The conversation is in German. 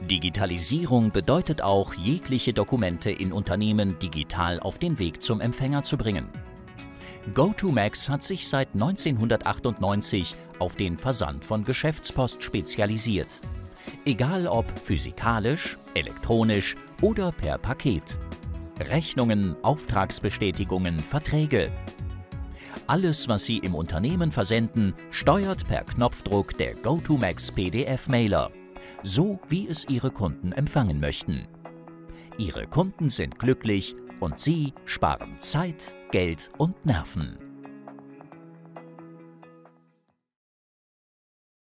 Digitalisierung bedeutet auch, jegliche Dokumente in Unternehmen digital auf den Weg zum Empfänger zu bringen. GoToMax hat sich seit 1998 auf den Versand von Geschäftspost spezialisiert. Egal ob physikalisch, elektronisch oder per Paket. Rechnungen, Auftragsbestätigungen, Verträge. Alles, was Sie im Unternehmen versenden, steuert per Knopfdruck der GoToMax PDF-Mailer, so wie es Ihre Kunden empfangen möchten. Ihre Kunden sind glücklich und Sie sparen Zeit, Geld und Nerven.